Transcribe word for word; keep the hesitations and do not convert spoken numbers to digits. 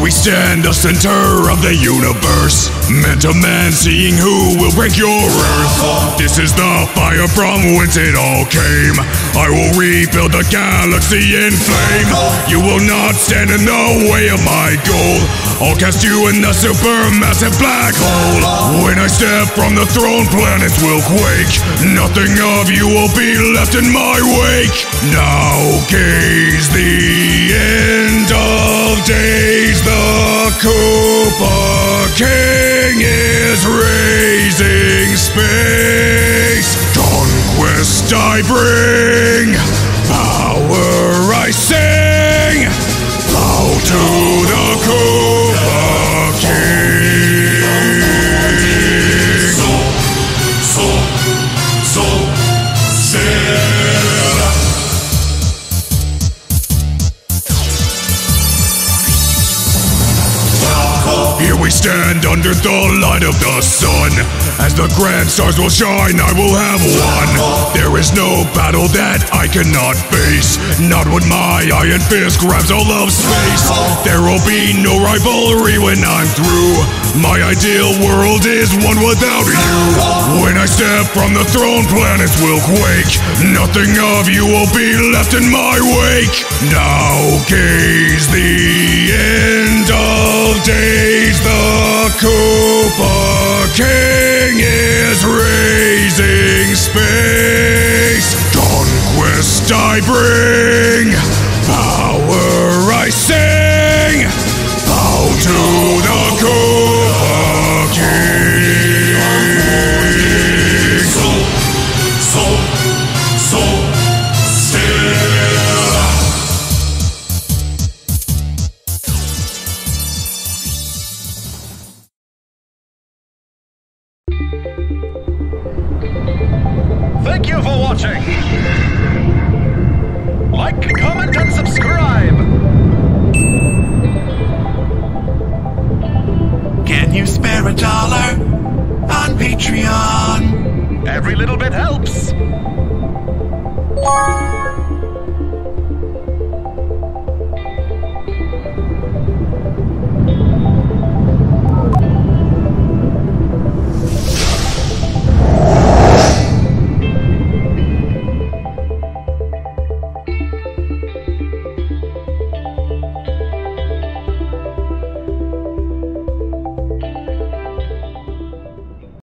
we stand the center of the universe, man to man, seeing who will break your earth. This is the fire from whence it all came. I will rebuild the galaxy in flame. You will not stand in the way of my goal. I'll cast you in the supermassive black hole. When I step from the throne, planets will quake. Nothing of you will be left in my wake. Now gaze the end of days. The Koopa King is raising space. Conquest I bring, power I sing. Bow to the Koopa King. Soul, soul, soul, sail. Here we stand under the light of the sun. As the grand stars will shine, I will have won. There is no battle that I cannot face, not when my iron fist grabs all of space. There will be no rivalry when I'm through. My ideal world is one without you. When I step from the throne, planets will quake. Nothing of you will be left in my wake. Now gaze the end of days. The Koopa King is raising space. Conquest I bring, power I sing. Bow to the Koopa King.